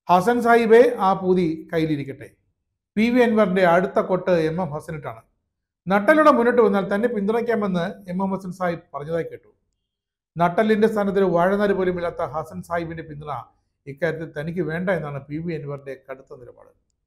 ഹസൻ സാഹിബെ ആ പൂതി കയ്യിലിരിക്കട്ടെ. P V അൻവറിന്റെ അടുത്ത കൊട്ട് എം എം ഹസനിട്ടാണ്. നട്ടലോടെ മുന്നോട്ട് വന്നാൽ തന്നെ പിന്തുണയ്ക്കാമെന്ന് എം എം ഹസൻ സാഹിബ് പറഞ്ഞതായി കേട്ടു. നട്ടലിന്റെ സ്ഥാനത്ത് വാഴനാര് പോലും ഇല്ലാത്ത ഹസൻ സാഹിബിന്റെ പിന്തുണ ഇക്കാര്യത്തിൽ തനിക്ക് വേണ്ട എന്നാണ് പി വി അൻവറിന്റെ കടുത്ത നിലപാട്.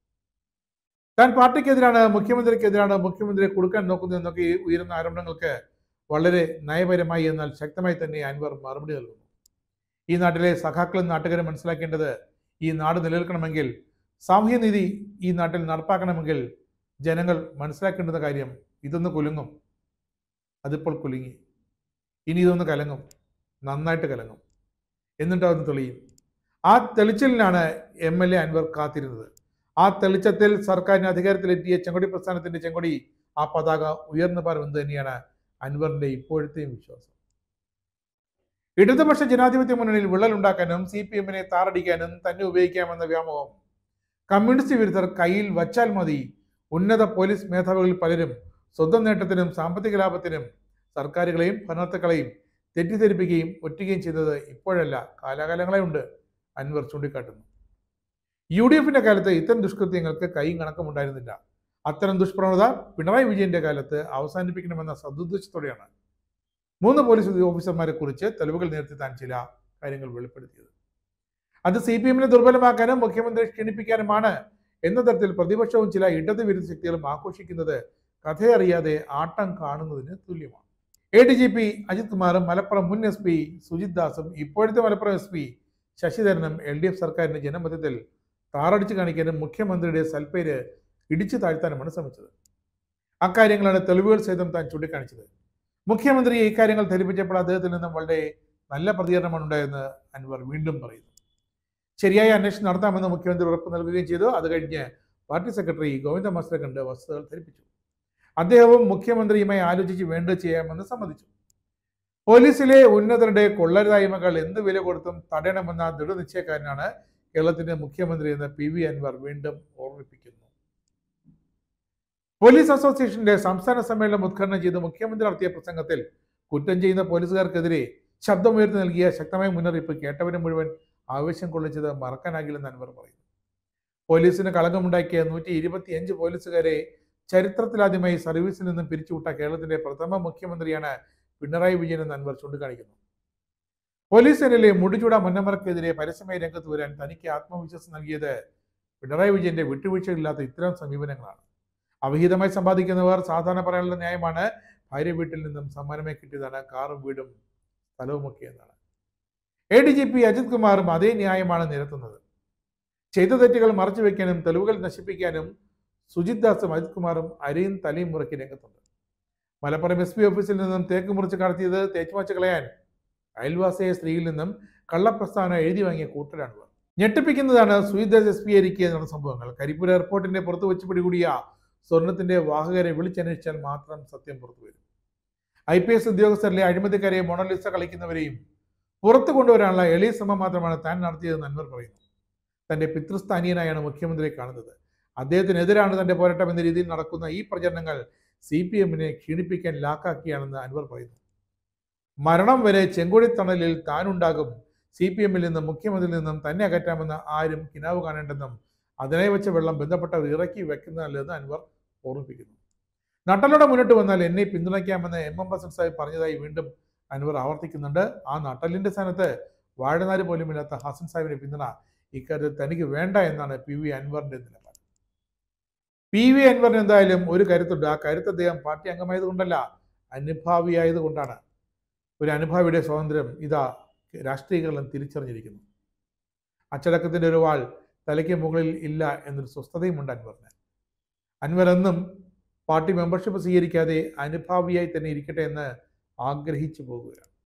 താൻ പാർട്ടിക്കെതിരാണ്, മുഖ്യമന്ത്രിക്കെതിരാണ്, മുഖ്യമന്ത്രിയെ കൊടുക്കാൻ നോക്കുന്നു എന്നൊക്കെ ഉയരുന്ന ആരോപണങ്ങൾക്ക് വളരെ നയപരമായി എന്നാൽ ശക്തമായി തന്നെ അൻവർ മറുപടി നൽകുന്നു. ഈ നാട്ടിലെ സഖാക്കളും നാട്ടുകാരും മനസ്സിലാക്കേണ്ടത്, ഈ നാട് നിലനിൽക്കണമെങ്കിൽ, സാമൂഹ്യനീതി ഈ നാട്ടിൽ നടപ്പാക്കണമെങ്കിൽ ജനങ്ങൾ മനസ്സിലാക്കേണ്ടുന്ന കാര്യം, ഇതൊന്ന് കുലുങ്ങും, അതിപ്പോൾ കുലുങ്ങി, ഇനി ഇതൊന്ന് കലങ്ങും, നന്നായിട്ട് കലങ്ങും, എന്നിട്ട് അതൊന്ന് തെളിയും. ആ തെളിച്ചിലിനാണ് MLA അൻവർ കാത്തിരുന്നത്. ആ തെളിച്ചത്തിൽ സർക്കാരിന് അധികാരത്തിലെത്തിയ ചെങ്കൊടി പ്രസ്ഥാനത്തിന്റെ ചെങ്കൊടി, ആ പതാക ഉയർന്നു പാറുമെന്ന് തന്നെയാണ് അൻവറിന്റെ ഇപ്പോഴത്തെയും വിശ്വാസം. ഇടതുപക്ഷ ജനാധിപത്യ മുന്നണിയിൽ വിള്ളലുണ്ടാക്കാനും CPM-നെ താറടിക്കാനും തന്നെ ഉപയോഗിക്കാമെന്ന വ്യാമോഹം കമ്മ്യൂണിസ്റ്റ് വിരുദ്ധർ കയ്യിൽ വച്ചാൽ മതി. ഉന്നത പോലീസ് മേധാവികളിൽ പലരും സ്വന്തം നേട്ടത്തിനും സാമ്പത്തിക ലാഭത്തിനും സർക്കാരുകളെയും ഭരണകർത്താക്കളെയും തെറ്റിദ്ധരിപ്പിക്കുകയും ഒറ്റുകയും ചെയ്തത് ഇപ്പോഴല്ല, കാലാകാലങ്ങളെ ഉണ്ട് അൻവർ ചൂണ്ടിക്കാട്ടുന്നു. UDF-ന്റെ കാലത്ത് ഇത്തരം ദുഷ്കൃത്യങ്ങൾക്ക് കൈയും കണക്കും ഉണ്ടായിരുന്നില്ല. അത്തരം ദുഷ്പ്രവണത പിണറായി വിജയന്റെ കാലത്ത് അവസാനിപ്പിക്കണമെന്ന സദുദ്ദേശത്തോടെയാണ് 3 പോലീസ് ഓഫീസർമാരെ കുറിച്ച് തെളിവുകൾ നേരത്തെ താൻ ചില കാര്യങ്ങൾ വെളിപ്പെടുത്തിയത്. അത് CPM-നെ ദുർബലമാക്കാനും മുഖ്യമന്ത്രിയെ ക്ഷണിപ്പിക്കാനുമാണ് എന്ന തരത്തിൽ പ്രതിപക്ഷവും ചില ഇടത് വിരുദ്ധ ശക്തികളും ആഘോഷിക്കുന്നത് കഥയറിയാതെ ആട്ടം കാണുന്നതിന് തുല്യമാണ്. ADGP അജിത് കുമാറും മലപ്പുറം മുൻ SP സുജിത് ദാസും ഇപ്പോഴത്തെ മലപ്പുറം SP ശശിധരനും LDF സർക്കാരിന്റെ ജനമധ്യത്തിൽ താറടിച്ചു കാണിക്കാനും മുഖ്യമന്ത്രിയുടെ സൽപ്പേര് ഇടിച്ചു താഴ്ത്താനുമാണ് ശ്രമിച്ചത്. അക്കാര്യങ്ങളാണ് തെളിവുകൾ സഹിതം താൻ ചൂണ്ടിക്കാണിച്ചത്. മുഖ്യമന്ത്രിയെ ഇക്കാര്യങ്ങൾ ധരിപ്പിച്ചപ്പോൾ അദ്ദേഹത്തിൽ നിന്നും വളരെ നല്ല പ്രതികരണമാണ് ഉണ്ടായെന്ന് അൻവർ വീണ്ടും പറയുന്നു. ശരിയായ അന്വേഷണം നടത്താമെന്ന് മുഖ്യമന്ത്രി ഉറപ്പ് നൽകുകയും ചെയ്തു. അത് കഴിഞ്ഞ് പാർട്ടി സെക്രട്ടറി ഗോവിന്ദ മാസ്റ്ററെ കണ്ട് വസ്തുതകൾ ധരിപ്പിച്ചു. അദ്ദേഹവും മുഖ്യമന്ത്രിയുമായി ആലോചിച്ച് വേണ്ടത് ചെയ്യാമെന്ന് സമ്മതിച്ചു. പോലീസിലെ ഉന്നതരുടെ കൊള്ളരുതായ്മകൾ എന്ത് വില കൊടുത്തും തടയണമെന്ന ദൃഢനിശ്ചയക്കാരനാണ് കേരളത്തിന്റെ മുഖ്യമന്ത്രി എന്ന് PV അൻവർ വീണ്ടും ഓർമ്മിപ്പിക്കുന്നു. പോലീസ് അസോസിയേഷന്റെ സംസ്ഥാന സമ്മേളനം ഉദ്ഘാടനം ചെയ്ത് മുഖ്യമന്ത്രി നടത്തിയ പ്രസംഗത്തിൽ കുറ്റം ചെയ്യുന്ന പോലീസുകാർക്കെതിരെ ശബ്ദമുയർത്തി നൽകിയ ശക്തമായ മുന്നറിയിപ്പ് കേട്ടവരെ മുഴുവൻ ആവേശം കൊള്ളിച്ചത് മറക്കാനാകില്ലെന്ന് അൻവർ പറയുന്നു. പോലീസിന് കളങ്കമുണ്ടാക്കിയ 125 പോലീസുകാരെ ചരിത്രത്തിലാദ്യമായി സർവീസിൽ നിന്നും പിരിച്ചുവിട്ട കേരളത്തിന്റെ പ്രഥമ മുഖ്യമന്ത്രിയാണ് പിണറായി വിജയൻ എന്ന് അൻവർ ചൂണ്ടിക്കാണിക്കുന്നു. പോലീസ് സേനയിലെ മുടിചൂട മുന്നമർക്കെതിരെ പരസ്യമായി രംഗത്ത് വരാൻ തനിക്ക് ആത്മവിശ്വാസം നൽകിയത് പിണറായി വിജയന്റെ വിട്ടുവീഴ്ചയില്ലാത്ത ഇത്തരം സമീപനങ്ങളാണ്. അവിഹിതമായി സമ്പാദിക്കുന്നവർ സാധാരണ പറയാനുള്ള ന്യായമാണ് ഭാര്യ വീട്ടിൽ നിന്നും സമ്മാനമായി കിട്ടിയതാണ് കാറും വീടും സ്ഥലവുമൊക്കെ എന്നാണ്. ADGP അജിത് കുമാറും അതേ ന്യായമാണ് നിരത്തുന്നത്. ചെയ്ത തെറ്റുകൾ മറച്ചു വെക്കാനും തെളിവുകൾ നശിപ്പിക്കാനും സുജിത് ദാസും അജിത് കുമാറും അരയും തലയും മുറക്കി രംഗത്തുണ്ട്. മലപ്പുറം SP ഓഫീസിൽ നിന്നും തേക്ക് മുറിച്ച് കടത്തിയത് തേച്ചുമാച്ച് കളയാൻ അയൽവാസിയായ സ്ത്രീയിൽ നിന്നും കള്ളപ്രസ്താവന എഴുതി വാങ്ങിയ കൂട്ടരാണ്. ഞെട്ടിപ്പിക്കുന്നതാണ് സുജിത് ദാസ് SP ആയിരിക്കുക നടന്ന സംഭവങ്ങൾ. കരിപ്പൂർ എയർപോർട്ടിന്റെ പുറത്ത് വെച്ച് പിടികൂടിയ സ്വർണത്തിന്റെ വാഹകരെ വിളിച്ചന്വേഷിച്ചാൽ മാത്രം സത്യം പുറത്തു വരും. IPS ഉദ്യോഗസ്ഥരിലെ അഴിമതിക്കാരെയും മൊണലിസ കളിക്കുന്നവരെയും പുറത്തു കൊണ്ടുവരാനുള്ള എളിയ ശ്രമം മാത്രമാണ് താൻ നടത്തിയതെന്ന് അൻവർ പറയുന്നു. തന്റെ പിതൃസ്ഥാനീയനായാണ് മുഖ്യമന്ത്രിയെ കാണുന്നത്. അദ്ദേഹത്തിനെതിരാണ് തന്റെ പോരാട്ടം എന്ന രീതിയിൽ നടക്കുന്ന ഈ പ്രചരണങ്ങൾ CPM-നെ ക്ഷീണിപ്പിക്കാൻ ലാക്കാക്കിയാണെന്ന് അൻവർ പറയുന്നു. മരണം വരെ ചെങ്കൊടിത്തണലിൽ താനുണ്ടാകും. CPM-ൽ നിന്നും മുഖ്യമന്ത്രിയിൽ നിന്നും തന്നെ അകറ്റാമെന്ന് ആരും കിനാവ് കാണേണ്ടെന്നും അതിനായി വെച്ച വെള്ളം ബന്ധപ്പെട്ടവർ ഇറക്കി വെക്കുന്നതല്ലെന്ന് അൻവർ ഓർമ്മിപ്പിക്കുന്നു. നട്ടലോടെ മുന്നോട്ട് വന്നാൽ എന്നെ പിന്തുണയ്ക്കാമെന്ന് MM ഹസൻ സാഹിബ് പറഞ്ഞതായി വീണ്ടും അൻവർ ആവർത്തിക്കുന്നുണ്ട്. ആ നട്ടലിന്റെ സ്ഥാനത്ത് വാഴനാര് പോലും ഇല്ലാത്ത ഹസൻ സാഹിബിന്റെ പിന്തുണ ഇക്കാര്യത്തിൽ തനിക്ക് വേണ്ട എന്നാണ് PV അൻവറിന്റെ നിലപാട്. PV അൻവറിന് എന്തായാലും ഒരു കരുത്തുണ്ട്. ആ കരുത്ത് അദ്ദേഹം പാർട്ടി അംഗമായതുകൊണ്ടല്ല, അനുഭാവിയായതുകൊണ്ടാണ്. ഒരു അനുഭാവിയുടെ സ്വാതന്ത്ര്യം ഇതാ രാഷ്ട്രീയകരണം തിരിച്ചറിഞ്ഞിരിക്കുന്നു. അച്ചടക്കത്തിന്റെ ഒരു വാൾ തലയ്ക്ക് മുകളിൽ ഇല്ല എന്നൊരു സ്വസ്ഥതയുമുണ്ട് അൻവറിന്. അൻവർ എന്നും പാർട്ടി മെമ്പർഷിപ്പ് സ്വീകരിക്കാതെ അനുഭാവിയായി തന്നെ ഇരിക്കട്ടെ എന്ന് ആഗ്രഹിച്ചു പോകുകയാണ്.